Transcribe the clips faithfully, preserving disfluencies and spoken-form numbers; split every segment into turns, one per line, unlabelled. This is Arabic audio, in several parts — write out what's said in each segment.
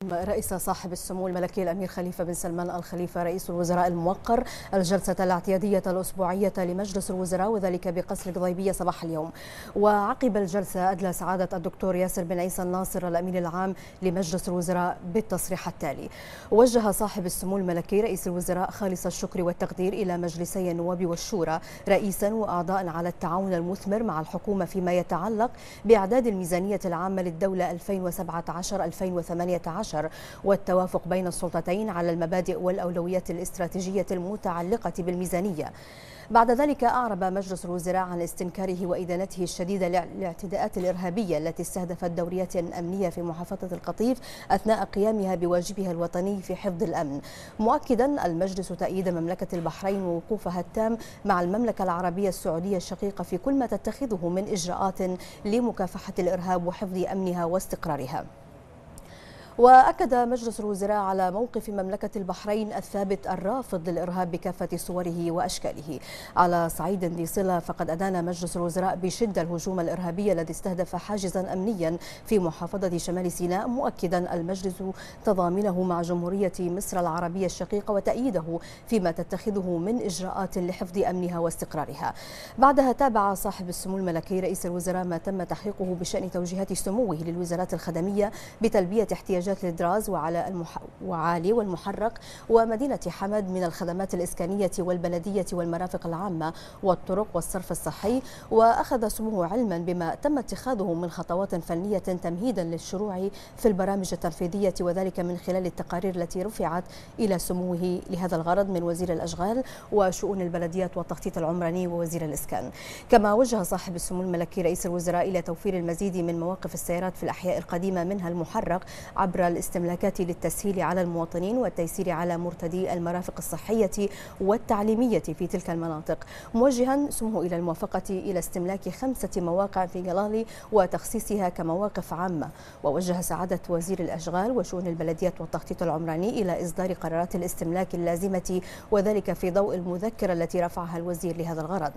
رئيس صاحب السمو الملكي الأمير خليفة بن سلمان آل خليفة رئيس الوزراء الموقر الجلسة الاعتيادية الأسبوعية لمجلس الوزراء وذلك بقصر القضيبية صباح اليوم. وعقب الجلسة أدلى سعادة الدكتور ياسر بن عيسى الناصر الأمين العام لمجلس الوزراء بالتصريح التالي: وجه صاحب السمو الملكي رئيس الوزراء خالص الشكر والتقدير إلى مجلسي النواب والشورى رئيسا وأعضاء على التعاون المثمر مع الحكومة فيما يتعلق بإعداد الميزانية العامة للدولة ألفين وسبعة عشر ألفين وثمانية عشر والتوافق بين السلطتين على المبادئ والأولويات الاستراتيجية المتعلقة بالميزانية. بعد ذلك أعرب مجلس الوزراء عن استنكاره وإدانته الشديدة للاعتداءات الإرهابية التي استهدفت دوريات أمنية في محافظة القطيف أثناء قيامها بواجبها الوطني في حفظ الأمن، مؤكدا المجلس تأييد مملكة البحرين ووقوفها التام مع المملكة العربية السعودية الشقيقة في كل ما تتخذه من إجراءات لمكافحة الإرهاب وحفظ أمنها واستقرارها. وأكد مجلس الوزراء على موقف مملكة البحرين الثابت الرافض للإرهاب بكافة صوره وأشكاله. على صعيد ذي صلة فقد أدان مجلس الوزراء بشدة الهجوم الإرهابي الذي استهدف حاجزا أمنيا في محافظة شمال سيناء، مؤكدا المجلس تضامنه مع جمهورية مصر العربية الشقيقة وتأييده فيما تتخذه من إجراءات لحفظ أمنها واستقرارها. بعدها تابع صاحب السمو الملكي رئيس الوزراء ما تم تحقيقه بشأن توجيهات سموه للوزارات الخدمية بتلبية احتياجات الإدراز وعلى المح... وعالي والمحرق ومدينة حمد من الخدمات الإسكانية والبلدية والمرافق العامة والطرق والصرف الصحي. وأخذ سموه علما بما تم اتخاذه من خطوات فنية تمهيدا للشروع في البرامج التنفيذية، وذلك من خلال التقارير التي رفعت إلى سموه لهذا الغرض من وزير الأشغال وشؤون البلديات والتخطيط العمراني ووزير الإسكان. كما وجه صاحب السمو الملكي رئيس الوزراء إلى توفير المزيد من مواقف السيارات في الأحياء القديمة منها المحرق عبر الاستملاكات للتسهيل على المواطنين والتيسير على مرتدي المرافق الصحية والتعليمية في تلك المناطق، موجها سموه إلى الموافقة إلى استملاك خمسة مواقع في جلالي وتخصيصها كمواقف عامة. ووجه سعادة وزير الأشغال وشؤون البلديات والتخطيط العمراني إلى إصدار قرارات الاستملاك اللازمة، وذلك في ضوء المذكرة التي رفعها الوزير لهذا الغرض.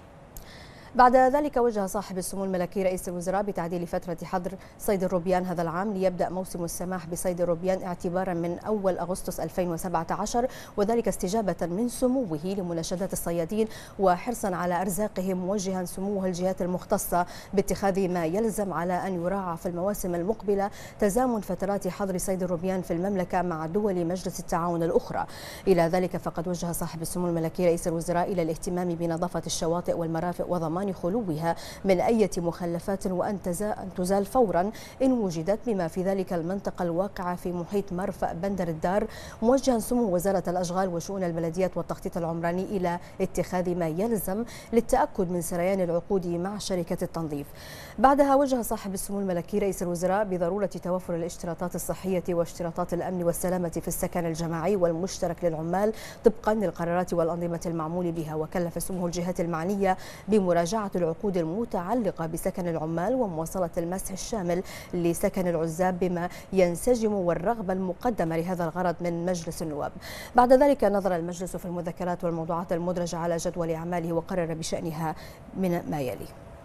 بعد ذلك وجه صاحب السمو الملكي رئيس الوزراء بتعديل فترة حظر صيد الروبيان هذا العام ليبدأ موسم السماح بصيد الروبيان اعتبارا من أول أغسطس ألفين وسبعة عشر، وذلك استجابة من سموه لمناشدات الصيادين وحرصا على أرزاقهم، موجها سموه الجهات المختصة باتخاذ ما يلزم على أن يراعى في المواسم المقبلة تزامن فترات حظر صيد الروبيان في المملكة مع دول مجلس التعاون الأخرى. إلى ذلك فقد وجه صاحب السمو الملكي رئيس الوزراء إلى الاهتمام بنظافة الشواطئ والمرافق وضمان خلوها من أي مخلفات وأن تزال فورا إن وجدت، بما في ذلك المنطقة الواقعة في محيط مرفأ بندر الدار، موجها سمو وزارة الأشغال وشؤون البلديات والتخطيط العمراني إلى اتخاذ ما يلزم للتأكد من سريان العقود مع شركة التنظيف. بعدها وجه صاحب السمو الملكي رئيس الوزراء بضرورة توفر الاشتراطات الصحية واشتراطات الأمن والسلامة في السكن الجماعي والمشترك للعمال طبقا للقرارات والأنظمة المعمول بها، وكلف سمو الجهات المعنية بمراجعة العقود المتعلقة بسكن العمال ومواصلة المسح الشامل لسكن العزاب بما ينسجم والرغبة المقدمة لهذا الغرض من مجلس النواب. بعد ذلك نظر المجلس في المذكرات والموضوعات المدرجة على جدول أعماله وقرر بشأنها من ما يلي: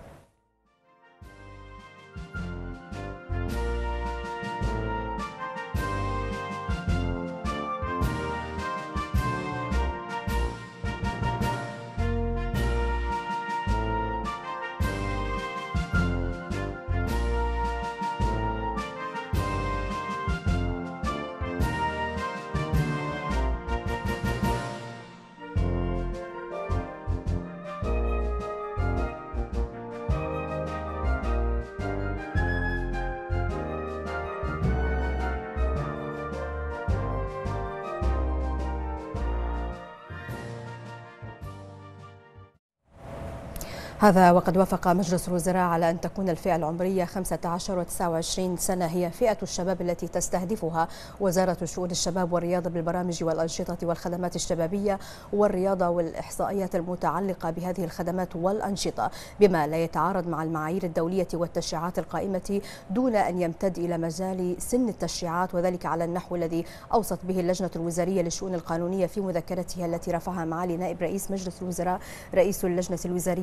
هذا وقد وافق مجلس الوزراء على أن تكون الفئة العمرية خمسة عشر وتسعة وعشرين سنة هي فئة الشباب التي تستهدفها وزارة شؤون الشباب والرياضة بالبرامج والأنشطة والخدمات الشبابية والرياضة والإحصائيات المتعلقة بهذه الخدمات والأنشطة، بما لا يتعارض مع المعايير الدولية والتشريعات القائمة، دون أن يمتد إلى مجال سن التشريعات، وذلك على النحو الذي أوصت به اللجنة الوزارية للشؤون القانونية في مذكرتها التي رفعها معالي نائب رئيس مجلس الوزراء رئيس اللجنة الوزارية للشؤون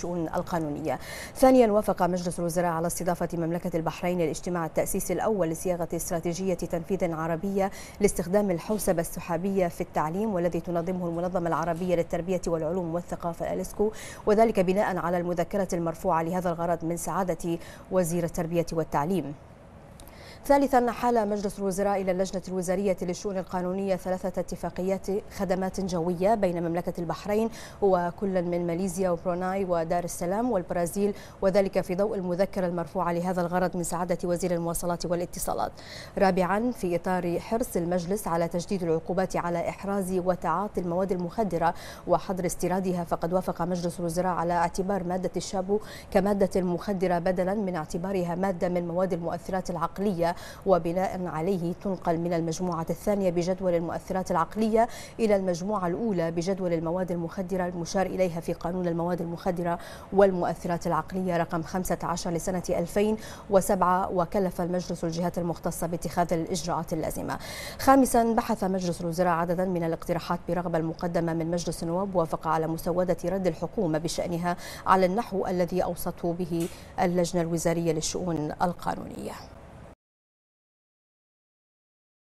للشؤون القانونية. ثانيا، وافق مجلس الوزراء على استضافة مملكة البحرين الاجتماع التأسيسي الأول لصياغة استراتيجية تنفيذ عربية لاستخدام الحوسبة السحابية في التعليم، والذي تنظمه المنظمة العربية للتربية والعلوم والثقافة اليسكو، وذلك بناء على المذكرة المرفوعة لهذا الغرض من سعادة وزير التربية والتعليم. ثالثا، حال مجلس الوزراء إلى اللجنة الوزارية للشؤون القانونية ثلاثة اتفاقيات خدمات جوية بين مملكة البحرين وكل من ماليزيا وبروناي ودار السلام والبرازيل، وذلك في ضوء المذكرة المرفوعة لهذا الغرض من سعادة وزير المواصلات والاتصالات. رابعا، في إطار حرص المجلس على تجديد العقوبات على إحراز وتعاطي المواد المخدرة وحظر استيرادها، فقد وافق مجلس الوزراء على اعتبار مادة الشابو كمادة مخدرة بدلا من اعتبارها مادة من مواد المؤثرات العقلية، وبناء عليه تنقل من المجموعة الثانية بجدول المؤثرات العقلية إلى المجموعة الأولى بجدول المواد المخدرة المشار إليها في قانون المواد المخدرة والمؤثرات العقلية رقم خمسة عشر لسنة ألفين وسبعة، وكلف المجلس الجهات المختصة باتخاذ الإجراءات اللازمة. خامسا، بحث مجلس الوزراء عددا من الاقتراحات برغبة المقدمة من مجلس النواب، وافق على مسودة رد الحكومة بشأنها على النحو الذي أوصته به اللجنة الوزارية للشؤون القانونية.